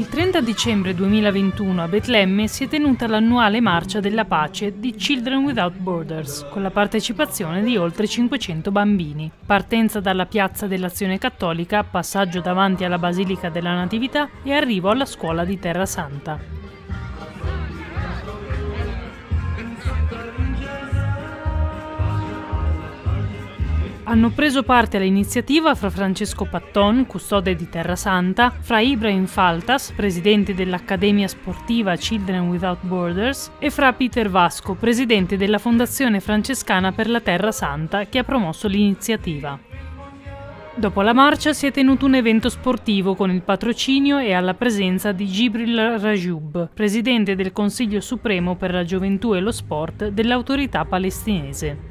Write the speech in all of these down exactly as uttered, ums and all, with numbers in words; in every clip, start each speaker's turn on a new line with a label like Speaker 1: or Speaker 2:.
Speaker 1: Il trenta dicembre duemilaventuno a Betlemme si è tenuta l'annuale Marcia della Pace di Children Without Borders, con la partecipazione di oltre cinquecento bambini. Partenza dalla piazza dell'Azione Cattolica, passaggio davanti alla Basilica della Natività e arrivo alla scuola di Terra Santa. Hanno preso parte all'iniziativa fra Francesco Patton, custode di Terra Santa, fra Ibrahim Faltas, presidente dell'Accademia Sportiva Children Without Borders, e fra Peter Vasco, presidente della Fondazione Francescana per la Terra Santa, che ha promosso l'iniziativa. Dopo la marcia si è tenuto un evento sportivo con il patrocinio e alla presenza di Gibril Rajoub, presidente del Consiglio Supremo per la Gioventù e lo Sport dell'autorità palestinese.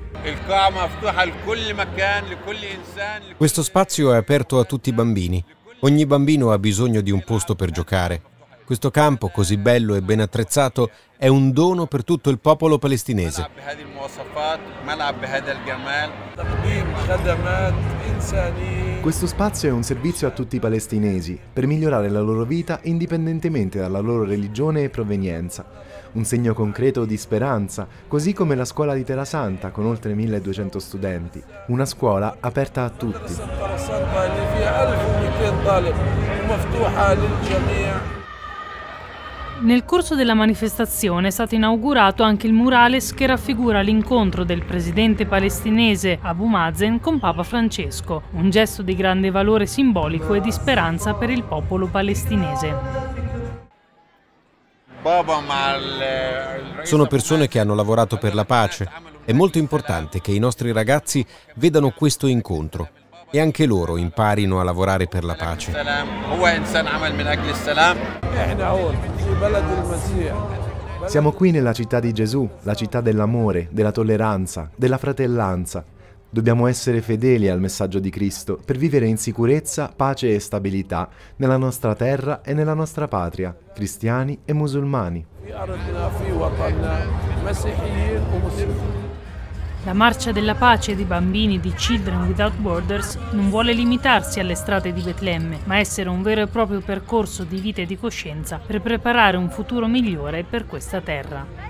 Speaker 2: Questo spazio è aperto a tutti i bambini. Ogni bambino ha bisogno di un posto per giocare. Questo campo, così bello e ben attrezzato, è un dono per tutto il popolo palestinese.
Speaker 3: Questo spazio è un servizio a tutti i palestinesi per migliorare la loro vita indipendentemente dalla loro religione e provenienza. Un segno concreto di speranza, così come la scuola di Terra Santa con oltre milleduecento studenti. Una scuola aperta a tutti.
Speaker 1: Nel corso della manifestazione è stato inaugurato anche il murales che raffigura l'incontro del presidente palestinese Abu Mazen con Papa Francesco, un gesto di grande valore simbolico e di speranza per il popolo palestinese.
Speaker 2: Sono persone che hanno lavorato per la pace. È molto importante che i nostri ragazzi vedano questo incontro e anche loro imparino a lavorare per la pace.
Speaker 3: Siamo qui nella città di Gesù, la città dell'amore, della tolleranza, della fratellanza. Dobbiamo essere fedeli al messaggio di Cristo per vivere in sicurezza, pace e stabilità nella nostra terra e nella nostra patria, cristiani e musulmani.
Speaker 1: La Marcia della Pace di bambini di Children Without Borders non vuole limitarsi alle strade di Betlemme, ma essere un vero e proprio percorso di vita e di coscienza per preparare un futuro migliore per questa terra.